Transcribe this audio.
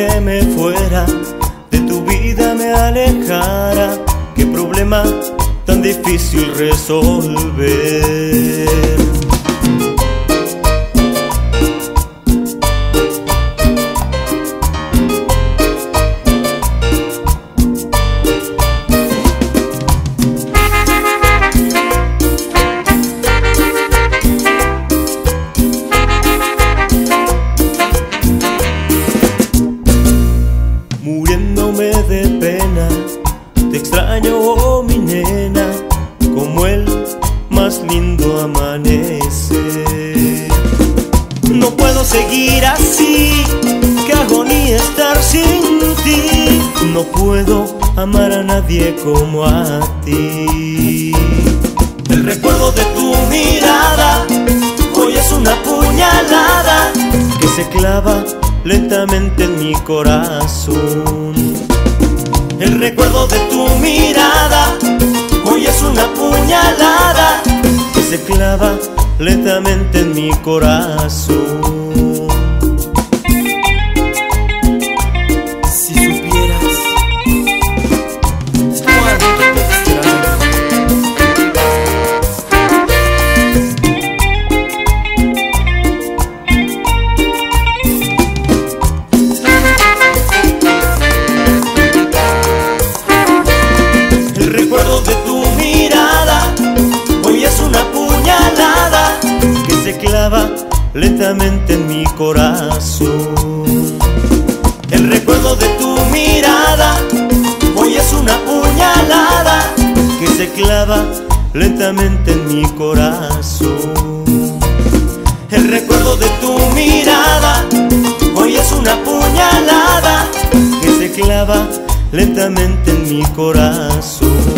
que me fuera, de tu vida me alejara. Qué problema tan difícil resolver. Muriéndome de pena, te extraño, oh mi nena, como el más lindo amanecer. No puedo seguir así, qué agonía estar sin ti. No puedo amar a nadie como a ti. El recuerdo de tu mirada hoy es una puñalada que se clava lentamente en mi corazón. El recuerdo de tu mirada hoy es una puñalada que se clava lentamente en mi corazón. Si supieras cuánto te extraño. El recuerdo de tu mirada hoy es una puñalada que se clava lentamente en mi corazón. El recuerdo de tu mirada hoy es una puñalada que se clava lentamente en mi corazón. El recuerdo de tu mirada hoy es una puñalada que se clava lentamente en mi corazón.